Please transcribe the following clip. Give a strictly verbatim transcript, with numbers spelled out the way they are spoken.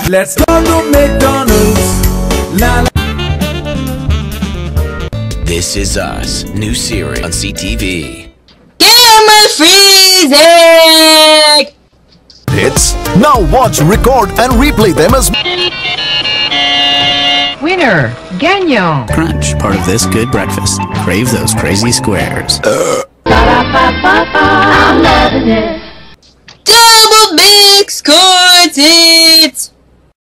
Let's go to McDonald's. La la. This Is Us, new series on C T V. Camera freezing! Hits. Now watch, record and replay them as Winner, Gagnon. Crunch, part of this good breakfast. Crave those crazy squares. I'm loving it. Double mix chords hits!